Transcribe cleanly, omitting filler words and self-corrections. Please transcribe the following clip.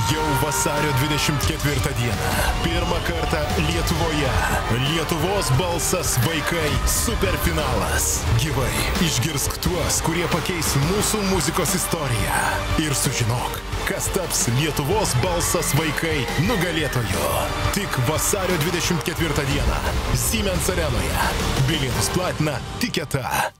Jau vasario 24 dieną. Pirmą kartą Lietuvoje. Lietuvos balsas vaikai superfinalas. Gyvai išgirsk tuos, kurie pakeis mūsų muzikos istoriją. Ir sužinok, kas taps Lietuvos balsas vaikai nugalėtoju. Tik vasario 24 dieną. Siemens arenoje. Bilietus platina Tiketa.